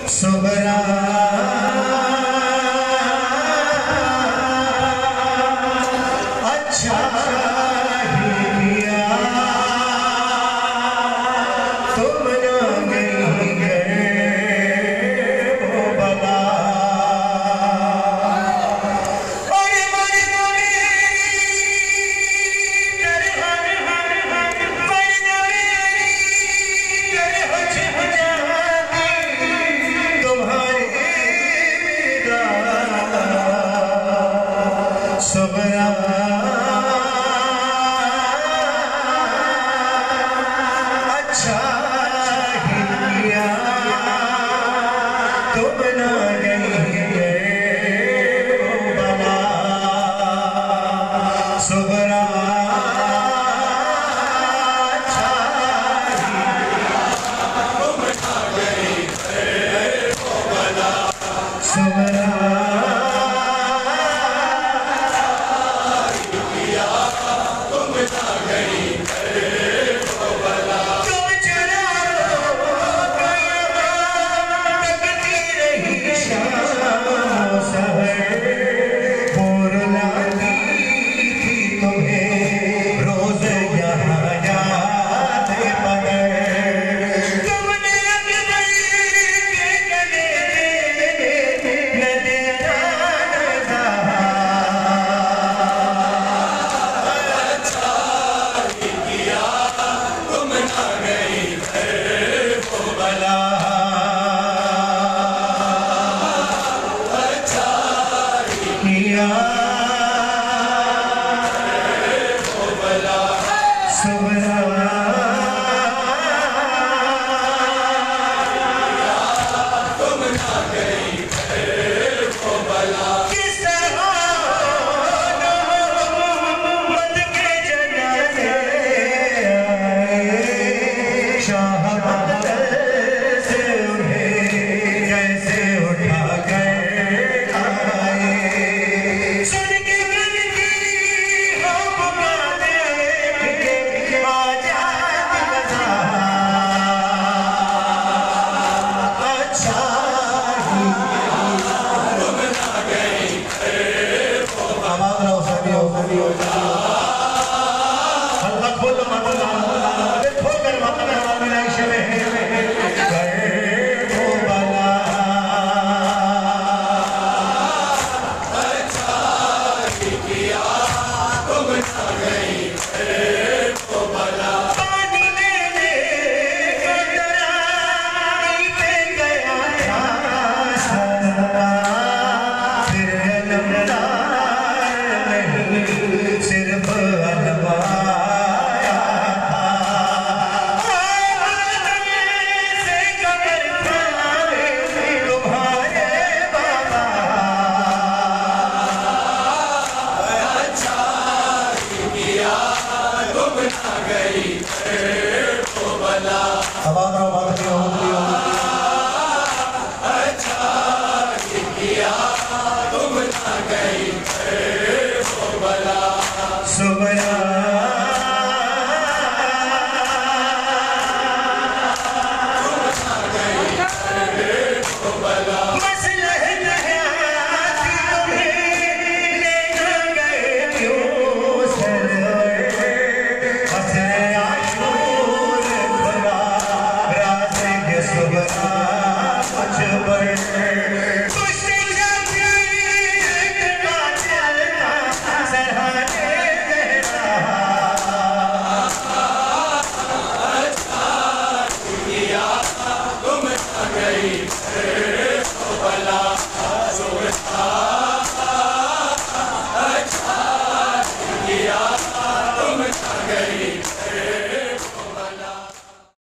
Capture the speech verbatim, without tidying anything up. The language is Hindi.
सुबरा अच्छा ही किया तुम ना गई गए वो बला और मर गए कर हर हर हर मर गए कर हज हजाती तुम्हारे विदा सुबरा अच्छा ही किया तुम ना गई वो बला सुबरा अच्छा ही तुम ना गई वो बला सुबरा तुम ना गई वो बला तुम चला तकती रही शाम सहर बोर लाती थी तुम्हें रोज यहाँ याद मगर तुमने अपने के गले न देना किया सुबरा तुम ना गई वो बला किस तरह मोहम्मद के जनाजे आए शाह बदल से उन्हें कैसे उठा कर आए सुन के गिनती हम पुकारे आजाद बजा अच्छा ही तुम ना गई वो आवाज रहो सभी हो सभी हो अल्लाह खोल माता खोल कर माता मेरा इश्क़ है वो बला अच्छा ही किया तुम ना गई वो बला पानी लेने कतराई पे गया था फिर अलमदार नहीं सिर्फ अलवाया था से कमर खाए तुम्हारे बाबा अच्छा ही किया तुम ना गई वो बला आवाज रहो